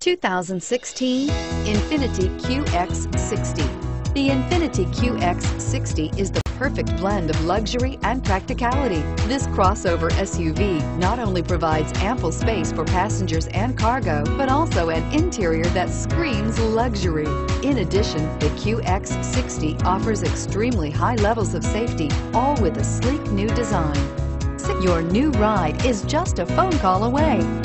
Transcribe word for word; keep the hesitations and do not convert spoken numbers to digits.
two thousand sixteen Infiniti Q X sixty. The Infiniti Q X sixty is the perfect blend of luxury and practicality. This crossover S U V not only provides ample space for passengers and cargo, but also an interior that screams luxury. In addition, the Q X sixty offers extremely high levels of safety, all with a sleek new design. Your new ride is just a phone call away.